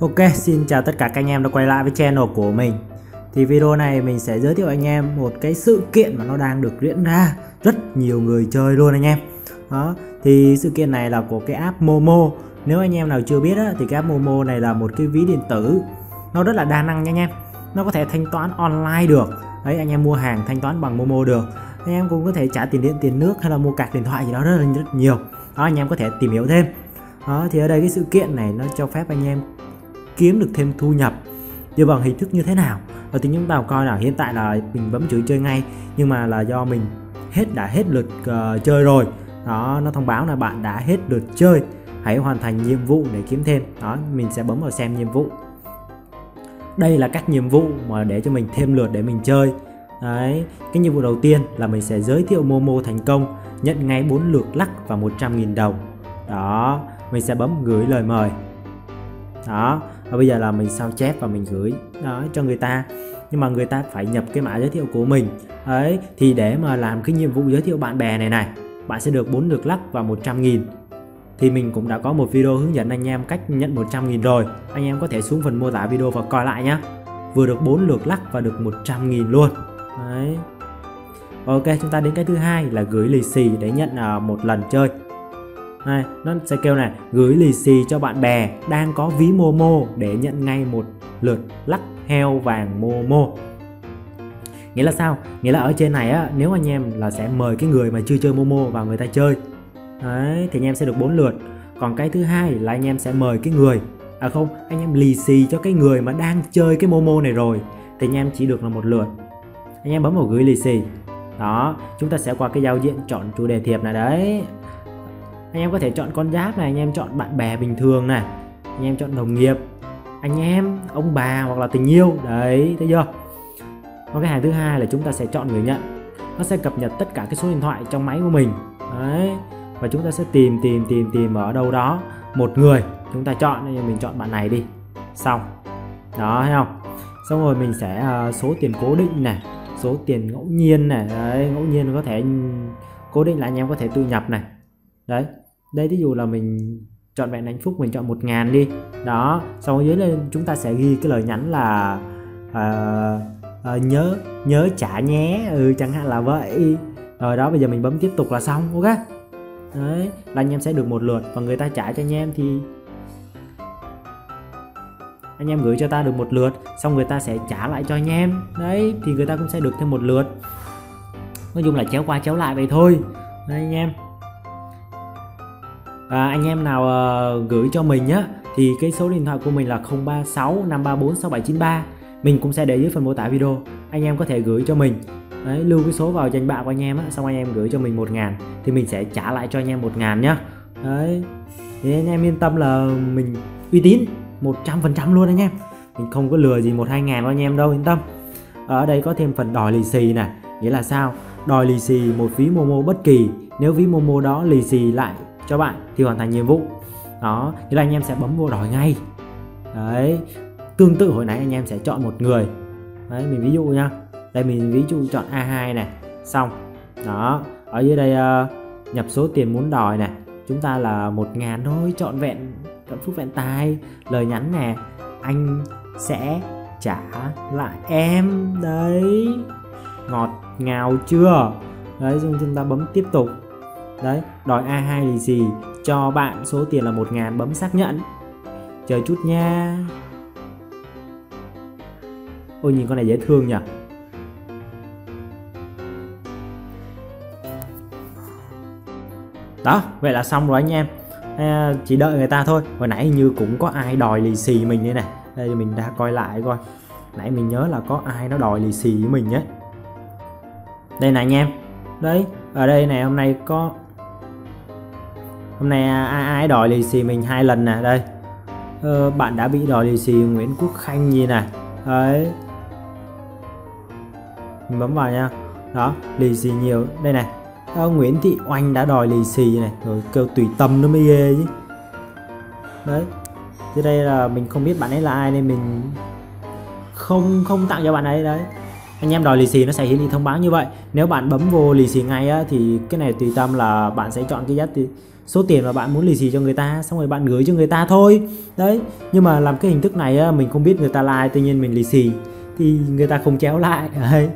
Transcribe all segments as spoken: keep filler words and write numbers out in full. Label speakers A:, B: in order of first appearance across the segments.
A: Ok, xin chào tất cả các anh em đã quay lại với channel của mình. Thì video này mình sẽ giới thiệu anh em một cái sự kiện mà nó đang được diễn ra, rất nhiều người chơi luôn anh em. Đó, thì sự kiện này là của cái app Momo. Nếu anh em nào chưa biết á, thì cái app Momo này là một cái ví điện tử, nó rất là đa năng nha anh em. Nó có thể thanh toán online được. Đấy, anh em mua hàng thanh toán bằng Momo được. Anh em cũng có thể trả tiền điện, tiền nước hay là mua cạc điện thoại gì đó rất là rất nhiều. Đó, anh em có thể tìm hiểu thêm. Đó, thì ở đây cái sự kiện này nó cho phép anh em kiếm được thêm thu nhập. Nhưng bằng hình thức như thế nào? Đầu tiên chúng ta coi nào. Hiện tại là mình bấm chữ chơi ngay, nhưng mà là do mình hết đã hết lượt uh, chơi rồi. Đó, nó thông báo là bạn đã hết lượt chơi, hãy hoàn thành nhiệm vụ để kiếm thêm. Đó, mình sẽ bấm vào xem nhiệm vụ. Đây là các nhiệm vụ mà để cho mình thêm lượt để mình chơi. Đấy, cái nhiệm vụ đầu tiên là mình sẽ giới thiệu Momo thành công, nhận ngay bốn lượt lắc và một trăm nghìn đồng. Đó, mình sẽ bấm gửi lời mời. Đó, và bây giờ là mình sao chép và mình gửi đó cho người ta. Nhưng mà người ta phải nhập cái mã giới thiệu của mình. Đấy, thì để mà làm cái nhiệm vụ giới thiệu bạn bè này này, bạn sẽ được bốn lượt lắc và một trăm nghìn. Thì mình cũng đã có một video hướng dẫn anh em cách nhận một trăm nghìn rồi. Anh em có thể xuống phần mô tả video và coi lại nhé. Vừa được bốn lượt lắc và được một trăm nghìn luôn. Đấy. Ok, chúng ta đến cái thứ hai là gửi lì xì để nhận uh, một lần chơi. Này, nó sẽ kêu này, gửi lì xì cho bạn bè đang có ví Momo để nhận ngay một lượt lắc heo vàng Momo. Nghĩa là sao? Nghĩa là ở trên này á, nếu anh em là sẽ mời cái người mà chưa chơi Momo vào người ta chơi. Đấy, thì anh em sẽ được bốn lượt. Còn cái thứ hai là anh em sẽ mời cái người, à không, anh em lì xì cho cái người mà đang chơi cái Momo này rồi, thì anh em chỉ được là một lượt. Anh em bấm vào gửi lì xì. Đó, chúng ta sẽ qua cái giao diện chọn chủ đề thiệp này đấy. Anh em có thể chọn con giáp này, anh em chọn bạn bè bình thường này, anh em chọn đồng nghiệp, anh em, ông bà hoặc là tình yêu. Đấy, thấy chưa? Còn cái hàng thứ hai là chúng ta sẽ chọn người nhận. Nó sẽ cập nhật tất cả cái số điện thoại trong máy của mình. Đấy, và chúng ta sẽ tìm tìm tìm tìm ở đâu đó một người, chúng ta chọn, mình chọn bạn này đi. Xong. Đó, thấy không? Xong rồi mình sẽ uh, số tiền cố định này, số tiền ngẫu nhiên này. Đấy, ngẫu nhiên có thể cố định là anh em có thể tự nhập này. Đấy, đây ví dụ là mình chọn vẹn hạnh phúc, mình chọn một ngàn đi. Đó, xong ở dưới lên chúng ta sẽ ghi cái lời nhắn là uh, uh, nhớ nhớ trả nhé, ừ, chẳng hạn là vậy. Rồi đó, bây giờ mình bấm tiếp tục là xong. Ok. Đấy, là anh em sẽ được một lượt. Và người ta trả cho anh em thì anh em gửi cho ta được một lượt, xong người ta sẽ trả lại cho anh em. Đấy, thì người ta cũng sẽ được thêm một lượt. Nói chung là chéo qua chéo lại vậy thôi. Đây anh em. À, anh em nào uh, gửi cho mình á, thì cái số điện thoại của mình là không ba sáu năm ba bốn sáu bảy chín ba. Mình cũng sẽ để dưới phần mô tả video. Anh em có thể gửi cho mình. Đấy, lưu cái số vào danh bạ của anh em á, xong anh em gửi cho mình một ngàn thì mình sẽ trả lại cho anh em một ngàn nhá. Đấy, thì anh em yên tâm là mình uy tín một trăm phần trăm luôn anh em. Mình không có lừa gì một hai ngàn của anh em đâu, yên tâm. Ở đây có thêm phần đòi lì xì này. Nghĩa là sao? Đòi lì xì một ví Momo bất kỳ. Nếu ví Momo đó lì xì lại cho bạn thì hoàn thành nhiệm vụ. Đó, thì là anh em sẽ bấm vô đòi ngay. Đấy, tương tự hồi nãy anh em sẽ chọn một người. Đấy, mình ví dụ nha. Đây mình ví dụ chọn A hai này. Xong. Đó, ở dưới đây uh, nhập số tiền muốn đòi này. Chúng ta là một ngàn thôi, chọn vẹn chọn phúc vẹn tài. Lời nhắn nè, anh sẽ trả lại em. Đấy, ngọt ngào chưa? Đấy, xong chúng ta bấm tiếp tục. Đấy, đòi A hai lì xì cho bạn số tiền là một ngàn, bấm xác nhận. Chờ chút nha. Ôi, nhìn con này dễ thương nhỉ. Đó, vậy là xong rồi anh em. À, chỉ đợi người ta thôi. Hồi nãy như cũng có ai đòi lì xì mình đây này. Đây mình đã coi lại coi. Nãy mình nhớ là có ai nó đòi lì xì với mình ấy. Đây này anh em. Đấy, ở đây này hôm nay có Hôm nay ai ai đòi lì xì mình hai lần nè. Đây, ờ, bạn đã bị đòi lì xì Nguyễn Quốc Khanh gì này. Đấy, mình bấm vào nha. Đó, lì xì nhiều. Đây này, ờ, Nguyễn Thị Oanh đã đòi lì xì này. Rồi kêu tùy tâm nó mới ghê chứ. Đấy, thì đây là mình không biết bạn ấy là ai nên mình không không tặng cho bạn ấy. Đấy, anh em đòi lì xì nó sẽ hiển thị thông báo như vậy. Nếu bạn bấm vô lì xì ngay á, thì cái này tùy tâm là bạn sẽ chọn cái giá số tiền mà bạn muốn lì xì cho người ta, xong rồi bạn gửi cho người ta thôi. Đấy, nhưng mà làm cái hình thức này á, mình không biết người ta like, tuy nhiên mình lì xì thì người ta không chéo lại. Đấy.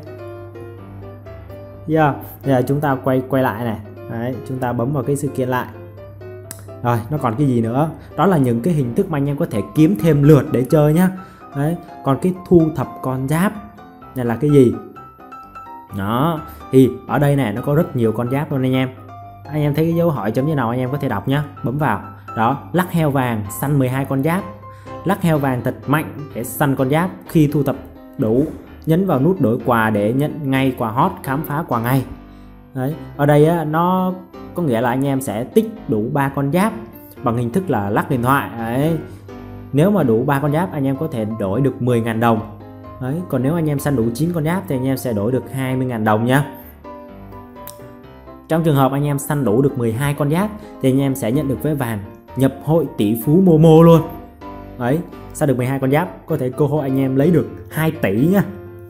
A: Yeah. Bây giờ chúng ta quay quay lại này. Đấy, chúng ta bấm vào cái sự kiện lại. Rồi, nó còn cái gì nữa? Đó là những cái hình thức mà anh em có thể kiếm thêm lượt để chơi nhá. Đấy, còn cái thu thập con giáp này là cái gì? Đó, thì ở đây này nó có rất nhiều con giáp luôn anh em. Anh em thấy cái dấu hỏi chấm như nào anh em có thể đọc nhá, bấm vào. Đó, lắc heo vàng săn mười hai con giáp. Lắc heo vàng thật mạnh để săn con giáp. Khi thu thập đủ, nhấn vào nút đổi quà để nhận ngay quà hot khám phá quà ngay. Đấy, ở đây á, nó có nghĩa là anh em sẽ tích đủ ba con giáp bằng hình thức là lắc điện thoại. Đấy. Nếu mà đủ ba con giáp anh em có thể đổi được mười nghìn đồng. Đấy, còn nếu anh em săn đủ chín con giáp thì anh em sẽ đổi được hai mươi nghìn đồng nhá. Trong trường hợp anh em săn đủ được mười hai con giáp thì anh em sẽ nhận được vé vàng nhập hội tỷ phú Momo luôn. Đấy, săn được mười hai con giáp có thể cơ hội anh em lấy được hai tỷ nhá.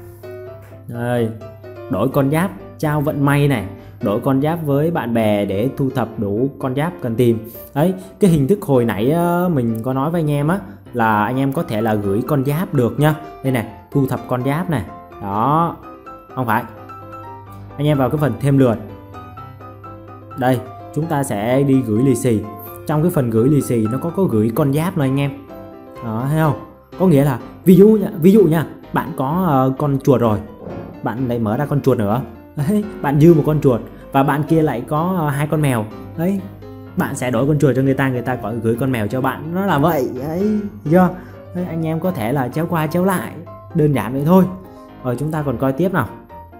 A: Đây, đổi con giáp trao vận may này, đổi con giáp với bạn bè để thu thập đủ con giáp cần tìm. Đấy, cái hình thức hồi nãy mình có nói với anh em á là anh em có thể là gửi con giáp được nhá. Đây này, thu thập con giáp này. Đó, không phải. Anh em vào cái phần thêm lượt. Đây, chúng ta sẽ đi gửi lì xì. Trong cái phần gửi lì xì nó có có gửi con giáp rồi anh em. Đó, thấy không? Có nghĩa là ví dụ nha, ví dụ nha, bạn có uh, con chuột rồi, bạn lại mở ra con chuột nữa. Đấy, bạn dư một con chuột và bạn kia lại có uh, hai con mèo. Đấy, bạn sẽ đổi con chuột cho người ta, người ta có gửi con mèo cho bạn. Nó là vậy. Đấy, chưa? Đấy, anh em có thể là chéo qua chéo lại, đơn giản vậy thôi. Rồi chúng ta còn coi tiếp nào.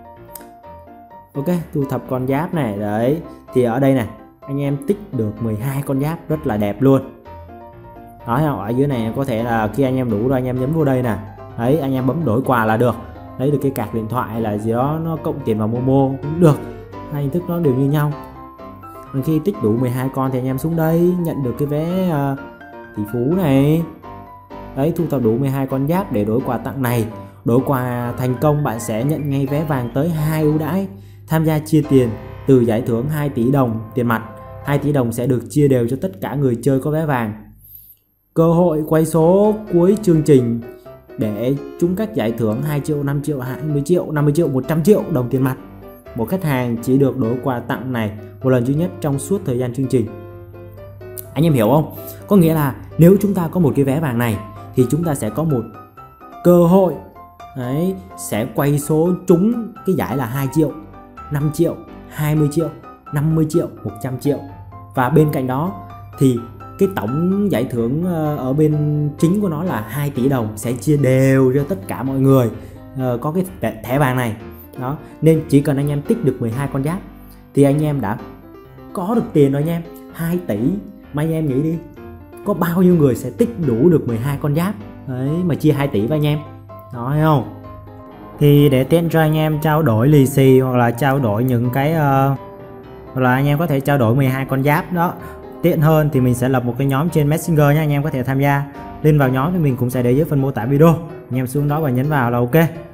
A: Ok, thu thập con giáp này. Đấy, thì ở đây này anh em tích được mười hai con giáp rất là đẹp luôn. Đó, ở dưới này có thể là khi anh em đủ rồi anh em nhấn vô đây nè. Đấy, anh em bấm đổi quà là được. Lấy được cái card điện thoại hay là gì đó, nó cộng tiền vào Momo cũng được. Hai hình thức nó đều như nhau. Còn khi tích đủ mười hai con thì anh em xuống đây nhận được cái vé uh, tỷ phú này. Đấy, thu thập đủ mười hai con giáp để đổi quà tặng này. Đổi quà thành công bạn sẽ nhận ngay vé vàng tới hai ưu đãi. Tham gia chia tiền từ giải thưởng hai tỷ đồng tiền mặt. hai tỷ đồng sẽ được chia đều cho tất cả người chơi có vé vàng. Cơ hội quay số cuối chương trình để trúng các giải thưởng hai triệu, năm triệu, hai mươi triệu, năm mươi triệu, một trăm triệu đồng tiền mặt. Một khách hàng chỉ được đổi quà tặng này một lần duy nhất trong suốt thời gian chương trình. Anh em hiểu không? Có nghĩa là nếu chúng ta có một cái vé vàng này thì chúng ta sẽ có một cơ hội đấy, sẽ quay số trúng cái giải là hai triệu, năm triệu, hai mươi triệu, năm mươi triệu, một trăm triệu. Và bên cạnh đó thì cái tổng giải thưởng ở bên chính của nó là hai tỷ đồng sẽ chia đều cho tất cả mọi người uh, có cái thẻ vàng này. Đó, nên chỉ cần anh em tích được mười hai con giáp thì anh em đã có được tiền rồi anh em. Hai tỷ mà anh em nghĩ đi, có bao nhiêu người sẽ tích đủ được mười hai con giáp đấy mà chia hai tỷ với anh em. Đó, thấy không? Thì để tiện cho anh em trao đổi lì xì hoặc là trao đổi những cái uh, hoặc là anh em có thể trao đổi mười hai con giáp đó tiện hơn thì mình sẽ lập một cái nhóm trên Messenger nhé, anh em có thể tham gia. Link vào nhóm thì mình cũng sẽ để dưới phần mô tả video, anh em xuống đó và nhấn vào là ok.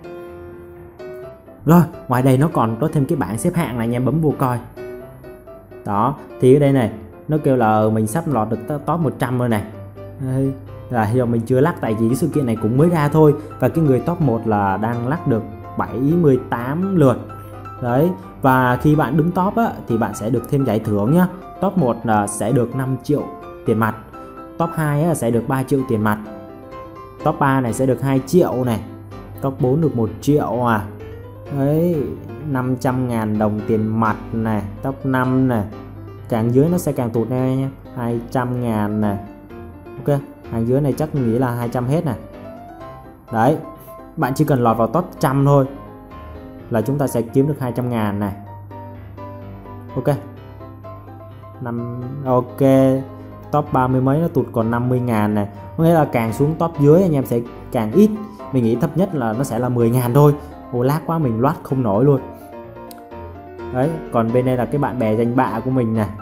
A: Rồi, ngoài đây nó còn có thêm cái bảng xếp hạng này, anh em bấm vô coi. Đó, thì ở đây này nó kêu là mình sắp lọt được top một trăm rồi này. Đây, là giờ mình chưa lắc tại vì cái sự kiện này cũng mới ra thôi. Và cái người top một là đang lắc được bảy mươi tám lượt. Đấy, và khi bạn đứng top á, thì bạn sẽ được thêm giải thưởng nhá. Top một là sẽ được năm triệu tiền mặt. Top hai á, sẽ được ba triệu tiền mặt. Top ba này sẽ được hai triệu này. Top bốn được một triệu à. Đấy, năm trăm ngàn đồng tiền mặt này. Top năm này. Càng dưới nó sẽ càng tụt này nha. hai trăm ngàn này. Ok, hàng dưới này chắc mình nghĩ là hai trăm hết này. Đấy, bạn chỉ cần lọt vào top một trăm thôi là chúng ta sẽ kiếm được hai trăm ngàn này. Ok. năm ok. Top ba mươi mấy nó tụt còn năm mươi ngàn này. Có nghĩa là càng xuống top dưới anh em sẽ càng ít. Mình nghĩ thấp nhất là nó sẽ là mười ngàn thôi. Ồ, lát quá mình loát không nổi luôn. Đấy, còn bên đây là cái bạn bè danh bạ của mình này.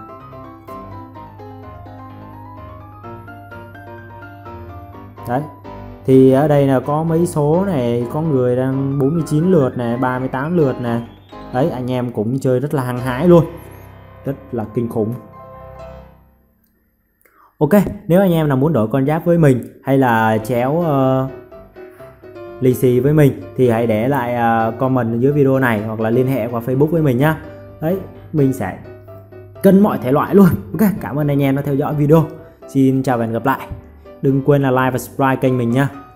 A: Đấy, thì ở đây là có mấy số này, có người đang bốn mươi chín lượt này, ba mươi tám lượt này. Đấy, anh em cũng chơi rất là hăng hái luôn, rất là kinh khủng. Ok, nếu anh em nào muốn đổi con giáp với mình hay là chéo uh, lì xì với mình thì hãy để lại uh, comment dưới video này hoặc là liên hệ qua Facebook với mình nhá. Đấy, mình sẽ cân mọi thể loại luôn. Ok, cảm ơn anh em đã theo dõi video. Xin chào và hẹn gặp lại. Đừng quên là like và subscribe kênh mình nhá.